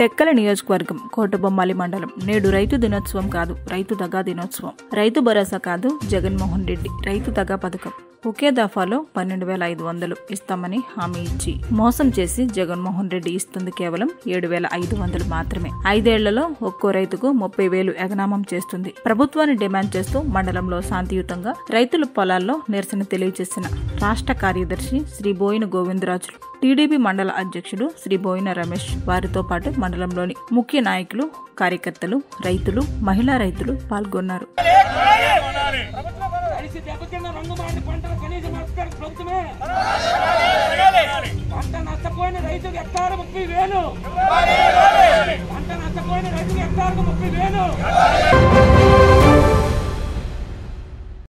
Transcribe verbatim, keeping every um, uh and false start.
టెక్కల నియోజకవర్గం కోటబొమ్మాలి మండలం నేడు రైతు దినోత్సవం కాదు, రైతు దగా దినోత్సవం. రైతు భరోసా కాదు, జగన్మోహన్ రెడ్డి రైతు దగా పథకం. ఒకే దఫాలో పన్నెండు వేల ఐదు వందలు ఇస్తామని హామీ ఇచ్చి మోసం చేసి జగన్మోహన్ రెడ్డి ఇస్తుంది కేవలం ఏడు వేల ఐదు వందలు మాత్రమే. ఐదేళ్లలో ఒక్కో రైతుకు ముప్పై వేలు ఎగనామం చేస్తుంది. ప్రభుత్వాన్ని డిమాండ్ చేస్తూ మండలంలో శాంతియుతంగా రైతుల పొలాల్లో నిరసన తెలియజేసిన రాష్ట్ర కార్యదర్శి శ్రీ బోయిన గోవిందరాజులు, టీడీపీ మండల అధ్యక్షుడు శ్రీ బోయిన రమేష్, వారితో పాటు మండలంలోని ముఖ్య నాయకులు, కార్యకర్తలు, రైతులు, మహిళా రైతులు పాల్గొన్నారు. పంట నష్టపోయిన రైతుకు హెక్టారు ముప్పై వేలు పంట నష్టపోయిన రైతుకు హెక్టారుకు ముప్పై వేలు